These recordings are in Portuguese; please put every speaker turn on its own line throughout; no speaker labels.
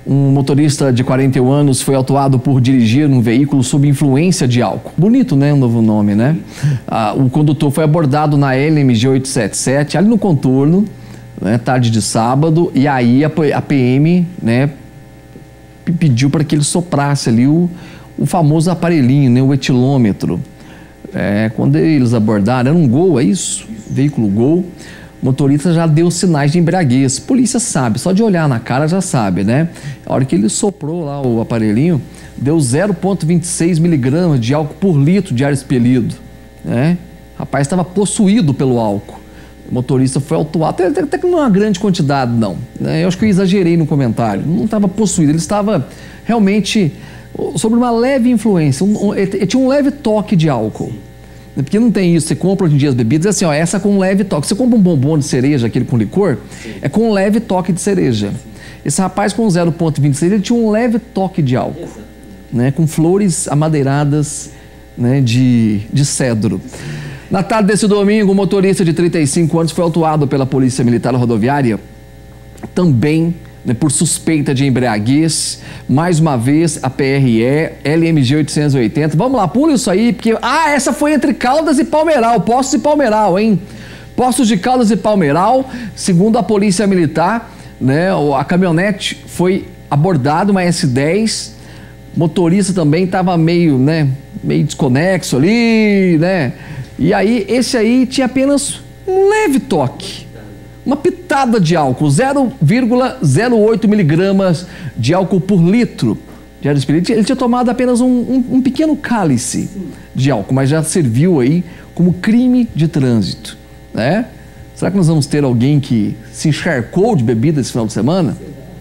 Um motorista de 41 anos foi autuado por dirigir um veículo sob influência de álcool. Bonito, né? Um novo nome, né? O condutor foi abordado na LMG 877, ali no contorno, né, tarde de sábado, e aí a PM, né, pediu para que ele soprasse ali o famoso aparelhinho, né, o etilômetro. Quando eles abordaram, era um Gol, é isso? Veículo Gol. O motorista já deu sinais de embriaguez. Polícia sabe, só de olhar na cara já sabe, né? A hora que ele soprou lá o aparelhinho, deu 0,26 miligramas de álcool por litro de ar expelido, né? O rapaz estava possuído pelo álcool. O motorista foi autuado, até que não é uma grande quantidade, não, né? Eu acho que eu exagerei no comentário. Não estava possuído, ele estava realmente sobre uma leve influência, ele tinha um leve toque de álcool. Porque não tem isso, você compra hoje em dia as bebidas, assim, ó, essa com um leve toque. Você compra um bombom de cereja, aquele com licor, é com um leve toque de cereja. Esse rapaz com 0,26, ele tinha um leve toque de álcool, né, com flores amadeiradas, né, de cedro. Na tarde desse domingo, um motorista de 35 anos foi autuado pela Polícia Militar Rodoviária, também, né, por suspeita de embriaguez. Mais uma vez, a PRE, LMG 880. Vamos lá, pula isso aí, porque... essa foi entre Caldas e Palmeiral, Poços e Palmeiral, hein? Poços de Caldas e Palmeiral, segundo a Polícia Militar, né, a caminhonete foi abordada, uma S10, motorista também estava meio desconexo ali, né? E aí, esse aí tinha apenas um leve toque. Uma pitada de álcool, 0,08 miligramas de álcool por litro de ar expelido. Ele tinha tomado apenas um pequeno cálice de álcool, mas já serviu aí como crime de trânsito, né? Será que nós vamos ter alguém que se encharcou de bebida esse final de semana?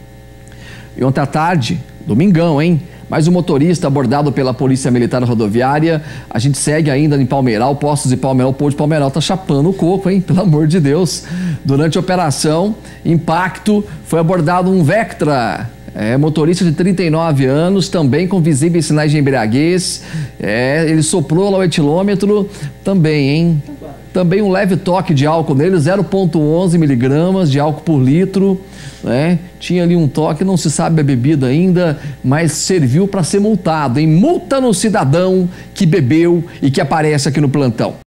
E ontem à tarde, domingão, hein? Mais um motorista abordado pela Polícia Militar Rodoviária. A gente segue ainda em Palmeiral, Poços e Palmeiral. O povo de Palmeiral tá chapando o coco, hein? Pelo amor de Deus. Durante a operação Impacto, foi abordado um Vectra, motorista de 39 anos, também com visíveis sinais de embriaguez. Ele soprou lá o etilômetro, também, hein? Também um leve toque de álcool nele, 0,11 miligramas de álcool por litro, né? Tinha ali um toque, não se sabe a bebida ainda, mas serviu para ser multado, hein? Multa no cidadão que bebeu e que aparece aqui no plantão.